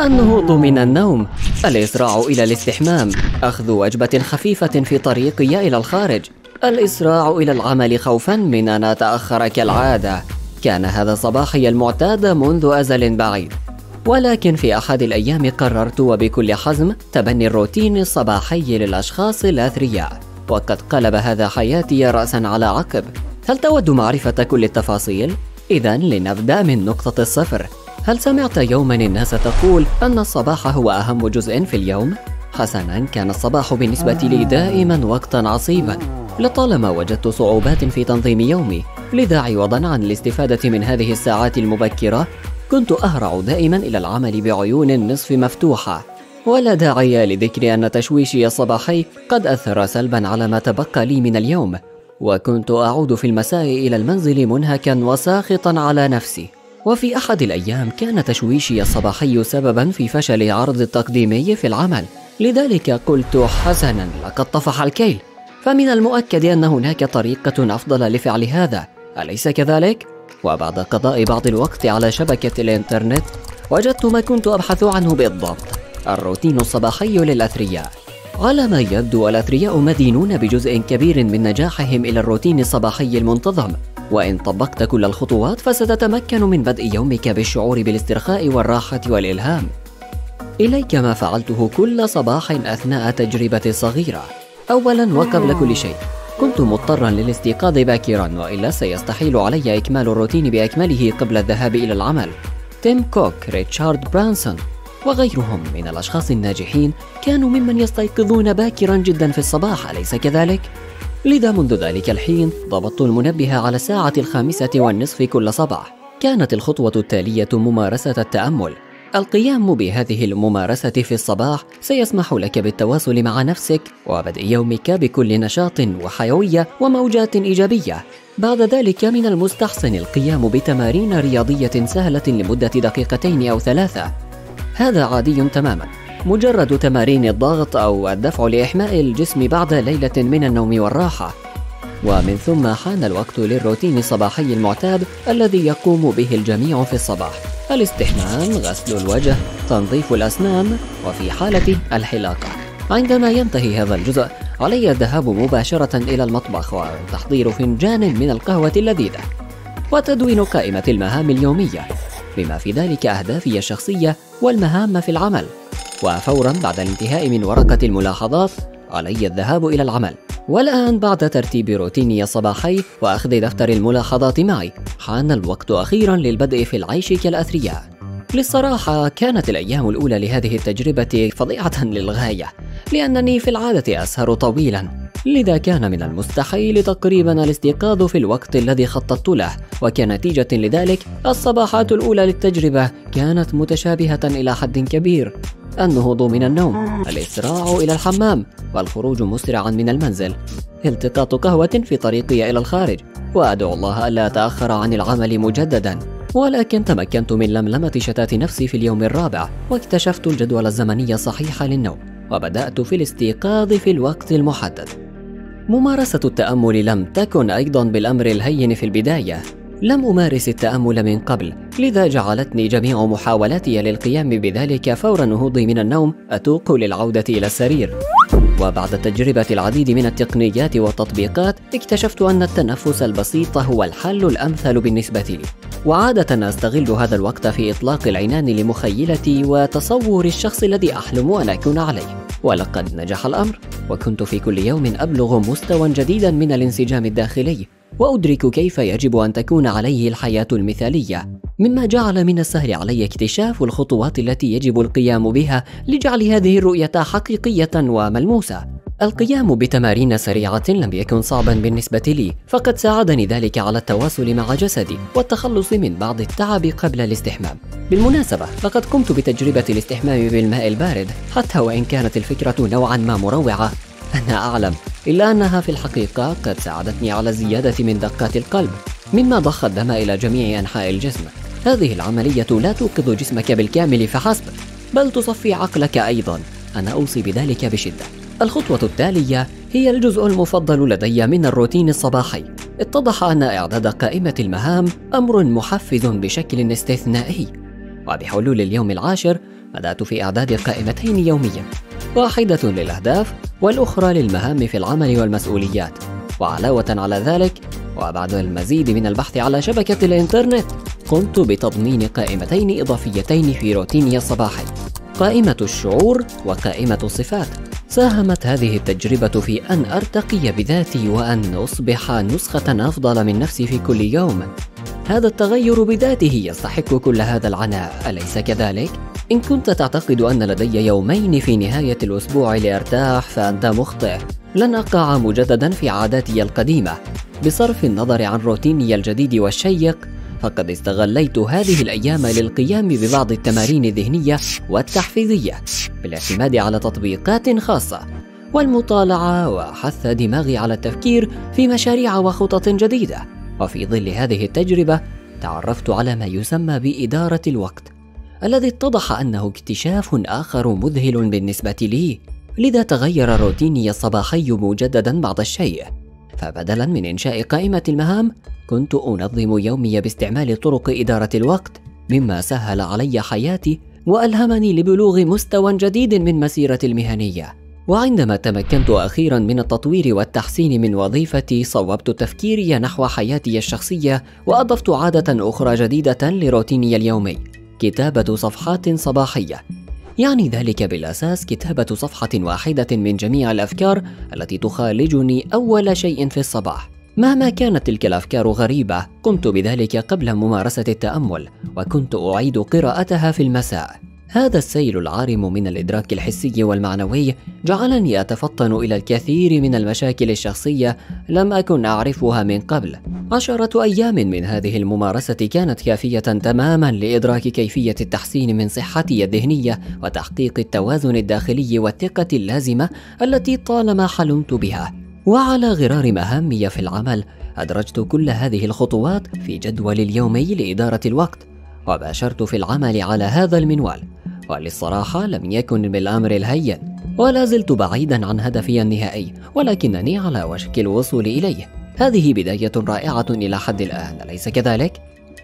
النهوض من النوم، الإسراع إلى الاستحمام، أخذ وجبة خفيفة في طريقي إلى الخارج، الإسراع إلى العمل خوفا من أن أتأخر كالعادة. كان هذا صباحي المعتاد منذ أزل بعيد، ولكن في أحد الأيام قررت وبكل حزم تبني الروتين الصباحي للأشخاص الأثرياء، وقد قلب هذا حياتي رأسا على عقب. هل تود معرفة كل التفاصيل؟ إذن لنبدأ من نقطة الصفر. هل سمعت يوما الناس تقول أن الصباح هو أهم جزء في اليوم؟ حسنا، كان الصباح بالنسبة لي دائما وقتا عصيبا، لطالما وجدت صعوبات في تنظيم يومي، لذا عوضا عن الاستفادة من هذه الساعات المبكرة كنت أهرع دائما إلى العمل بعيون النصف مفتوحة. ولا داعي لذكر أن تشويشي الصباحي قد أثر سلبا على ما تبقى لي من اليوم، وكنت أعود في المساء إلى المنزل منهكا وساخطا على نفسي. وفي أحد الأيام كان تشويشي الصباحي سببا في فشل عرض التقديمي في العمل، لذلك قلت حسنا، لقد طفح الكيل، فمن المؤكد أن هناك طريقة أفضل لفعل هذا، أليس كذلك؟ وبعد قضاء بعض الوقت على شبكة الإنترنت وجدت ما كنت أبحث عنه بالضبط: الروتين الصباحي للأثرياء. على ما يبدو الأثرياء مدينون بجزء كبير من نجاحهم إلى الروتين الصباحي المنتظم، وإن طبقت كل الخطوات فستتمكن من بدء يومك بالشعور بالاسترخاء والراحة والإلهام. إليك ما فعلته كل صباح أثناء تجربتي الصغيرة. أولا وقبل كل شيء، كنت مضطرا للاستيقاظ باكرا، وإلا سيستحيل علي إكمال الروتين بأكمله قبل الذهاب إلى العمل. تيم كوك، ريتشارد برانسون وغيرهم من الأشخاص الناجحين كانوا ممن يستيقظون باكرا جدا في الصباح، أليس كذلك؟ لذا منذ ذلك الحين ضبطت المنبه على 5:30 كل صباح. كانت الخطوة التالية ممارسة التأمل. القيام بهذه الممارسة في الصباح سيسمح لك بالتواصل مع نفسك وبدء يومك بكل نشاط وحيوية وموجات إيجابية. بعد ذلك من المستحسن القيام بتمارين رياضية سهلة لمدة 2 أو 3. هذا عادي تماما، مجرد تمارين الضغط أو الدفع لإحماء الجسم بعد ليلة من النوم والراحة. ومن ثم حان الوقت للروتين الصباحي المعتاد الذي يقوم به الجميع في الصباح: الاستحمام، غسل الوجه، تنظيف الأسنان، وفي حالة الحلاقة. عندما ينتهي هذا الجزء علي الذهاب مباشرة إلى المطبخ وتحضير فنجان من القهوة اللذيذة، وتدوين قائمة المهام اليومية بما في ذلك أهدافي الشخصية والمهام في العمل. وفورا بعد الانتهاء من ورقة الملاحظات علي الذهاب إلى العمل. والآن بعد ترتيب روتيني الصباحي وأخذ دفتر الملاحظات معي، حان الوقت أخيرا للبدء في العيش كالأثرياء. للصراحة كانت الأيام الأولى لهذه التجربة فظيعة للغاية، لأنني في العادة أسهر طويلا، لذا كان من المستحيل تقريبا الاستيقاظ في الوقت الذي خططت له. وكنتيجة لذلك الصباحات الأولى للتجربة كانت متشابهة إلى حد كبير: النهوض من النوم، الإسراع إلى الحمام، والخروج مسرعا من المنزل، التقاط قهوة في طريقي إلى الخارج، وأدعو الله ألا أتأخر عن العمل مجددا. ولكن تمكنت من لملمة شتات نفسي في اليوم الرابع، واكتشفت الجدول الزمني الصحيح للنوم، وبدأت في الاستيقاظ في الوقت المحدد. ممارسة التأمل لم تكن أيضا بالأمر الهين في البداية. لم أمارس التأمل من قبل، لذا جعلتني جميع محاولاتي للقيام بذلك فور نهوضي من النوم أتوق للعودة إلى السرير. وبعد تجربة العديد من التقنيات والتطبيقات اكتشفت أن التنفس البسيط هو الحل الأمثل بالنسبة لي، وعادة أستغل هذا الوقت في إطلاق العنان لمخيلتي وتصور الشخص الذي أحلم أن أكون عليه. ولقد نجح الأمر، وكنت في كل يوم أبلغ مستوى جديدا من الانسجام الداخلي، وأدرك كيف يجب أن تكون عليه الحياة المثالية، مما جعل من السهل علي اكتشاف الخطوات التي يجب القيام بها لجعل هذه الرؤية حقيقية وملموسة. القيام بتمارين سريعة لم يكن صعبا بالنسبة لي، فقد ساعدني ذلك على التواصل مع جسدي والتخلص من بعض التعب قبل الاستحمام. بالمناسبة لقد قمت بتجربة الاستحمام بالماء البارد، حتى وإن كانت الفكرة نوعا ما مروعة، أنا أعلم، إلا أنها في الحقيقة قد ساعدتني على الزيادة من دقات القلب، مما ضخ الدم إلى جميع أنحاء الجسم. هذه العملية لا توقظ جسمك بالكامل فحسب، بل تصفي عقلك أيضا. أنا أوصي بذلك بشدة. الخطوة التالية هي الجزء المفضل لدي من الروتين الصباحي. اتضح أن إعداد قائمة المهام أمر محفز بشكل استثنائي، وبحلول اليوم العاشر بدأت في إعداد قائمتين يوميا، واحدة للأهداف والأخرى للمهام في العمل والمسؤوليات. وعلاوة على ذلك، وبعد المزيد من البحث على شبكة الإنترنت، قمت بتضمين قائمتين إضافيتين في روتيني الصباحي: قائمة الشعور وقائمة الصفات. ساهمت هذه التجربة في أن أرتقي بذاتي وأن أصبح نسخة أفضل من نفسي في كل يوم. هذا التغير بذاته يستحق كل هذا العناء، أليس كذلك؟ إن كنت تعتقد أن لدي يومين في نهاية الأسبوع لأرتاح فأنت مخطئ. لن أقع مجددا في عاداتي القديمة. بصرف النظر عن روتيني الجديد والشيق، فقد استغليت هذه الأيام للقيام ببعض التمارين الذهنية والتحفيزية، بالاعتماد على تطبيقات خاصة والمطالعة، وحث دماغي على التفكير في مشاريع وخطط جديدة. وفي ظل هذه التجربة تعرفت على ما يسمى بإدارة الوقت، الذي اتضح أنه اكتشاف آخر مذهل بالنسبة لي. لذا تغير روتيني الصباحي مجددا بعض الشيء، فبدلا من إنشاء قائمة المهام كنت أنظم يومي باستعمال طرق إدارة الوقت، مما سهل علي حياتي وألهمني لبلوغ مستوى جديد من مسيرتي المهنية. وعندما تمكنت أخيرا من التطوير والتحسين من وظيفتي، صوبت تفكيري نحو حياتي الشخصية وأضفت عادة أخرى جديدة لروتيني اليومي: كتابة صفحات صباحية. يعني ذلك بالأساس كتابة صفحة واحدة من جميع الأفكار التي تخالجني أول شيء في الصباح. مهما كانت تلك الأفكار غريبة، قمت بذلك قبل ممارسة التأمل، وكنت أعيد قراءتها في المساء. هذا السيل العارم من الإدراك الحسي والمعنوي جعلني أتفطن إلى الكثير من المشاكل الشخصية لم أكن أعرفها من قبل. 10 أيام من هذه الممارسة كانت كافية تماما لإدراك كيفية التحسين من صحتي الذهنية وتحقيق التوازن الداخلي والثقة اللازمة التي طالما حلمت بها. وعلى غرار مهامي في العمل، أدرجت كل هذه الخطوات في جدول اليومي لإدارة الوقت، وباشرت في العمل على هذا المنوال. وللصراحة لم يكن بالأمر الهين، ولا زلت بعيدا عن هدفي النهائي، ولكنني على وشك الوصول إليه. هذه بداية رائعة إلى حد الآن، أليس كذلك؟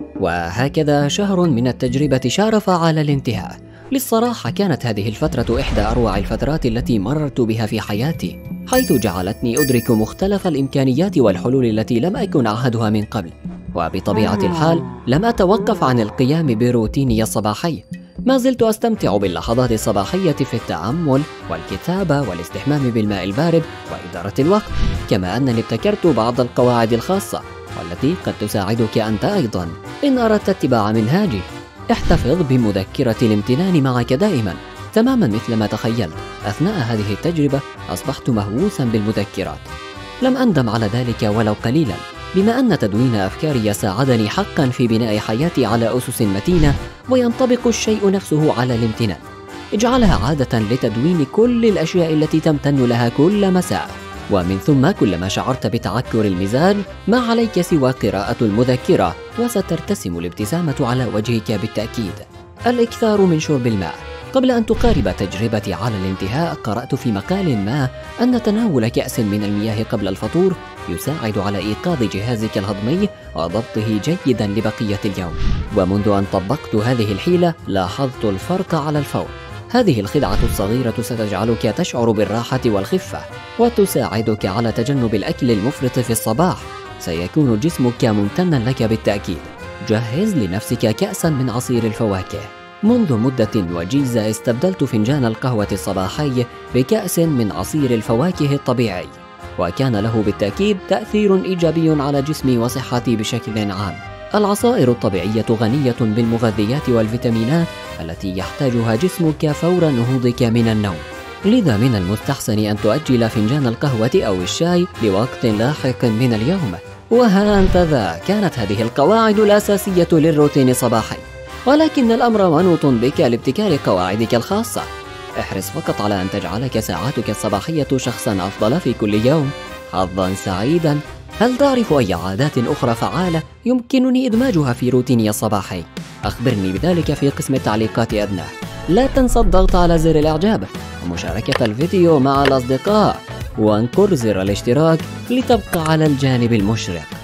وهكذا شهر من التجربة شارف على الانتهاء. للصراحة كانت هذه الفترة إحدى أروع الفترات التي مررت بها في حياتي، حيث جعلتني أدرك مختلف الإمكانيات والحلول التي لم أكن أعهدها من قبل. وبطبيعة الحال لم أتوقف عن القيام بروتيني الصباحي. ما زلت أستمتع باللحظات الصباحية في التأمل والكتابة والاستحمام بالماء البارد وإدارة الوقت، كما أنني ابتكرت بعض القواعد الخاصة والتي قد تساعدك أنت أيضا إن أردت اتباع منهاجي. احتفظ بمذكرة الامتنان معك دائما، تماما مثل ما تخيلت. أثناء هذه التجربة أصبحت مهووسا بالمذكرات. لم أندم على ذلك ولو قليلا، بما أن تدوين أفكاري ساعدني حقا في بناء حياتي على أسس متينة، وينطبق الشيء نفسه على الامتنان. اجعلها عادة لتدوين كل الأشياء التي تمتن لها كل مساء، ومن ثم كلما شعرت بتعكر المزاج ما عليك سوى قراءة المذكرة، وسترتسم الابتسامة على وجهك بالتأكيد. الإكثار من شرب الماء. قبل أن تقارب تجربتي على الانتهاء، قرأت في مقال ما أن تناول كأس من المياه قبل الفطور يساعد على إيقاظ جهازك الهضمي وضبطه جيدا لبقية اليوم. ومنذ أن طبقت هذه الحيلة لاحظت الفرق على الفور. هذه الخدعة الصغيرة ستجعلك تشعر بالراحة والخفة، وتساعدك على تجنب الأكل المفرط في الصباح. سيكون جسمك ممتنا لك بالتأكيد. جهز لنفسك كأسا من عصير الفواكه. منذ مدة وجيزة استبدلت فنجان القهوة الصباحي بكأس من عصير الفواكه الطبيعي، وكان له بالتأكيد تأثير إيجابي على جسمي وصحتي بشكل عام. العصائر الطبيعية غنية بالمغذيات والفيتامينات التي يحتاجها جسمك فور نهوضك من النوم، لذا من المستحسن أن تؤجل فنجان القهوة أو الشاي لوقت لاحق من اليوم. وها أنت ذا، كانت هذه القواعد الأساسية للروتين الصباحي، ولكن الأمر منوط بك لابتكار قواعدك الخاصة. احرص فقط على أن تجعلك ساعاتك الصباحية شخصا أفضل في كل يوم. حظا سعيدا. هل تعرف أي عادات أخرى فعالة يمكنني إدماجها في روتيني الصباحي؟ أخبرني بذلك في قسم التعليقات أدناه. لا تنسى الضغط على زر الإعجاب ومشاركة الفيديو مع الأصدقاء، وانقر زر الاشتراك لتبقى على الجانب المشرق.